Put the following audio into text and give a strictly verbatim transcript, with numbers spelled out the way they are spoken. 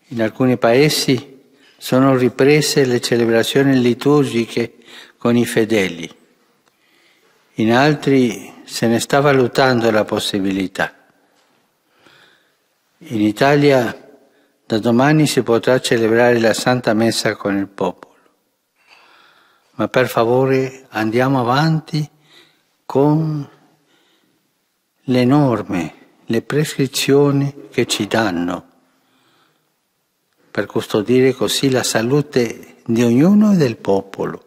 In alcuni paesi sono riprese le celebrazioni liturgiche con i fedeli, in altri se ne sta valutando la possibilità. In Italia da domani si potrà celebrare la Santa Messa con il popolo, ma per favore andiamo avanti con le norme, le prescrizioni che ci danno, per custodire così la salute di ognuno e del popolo.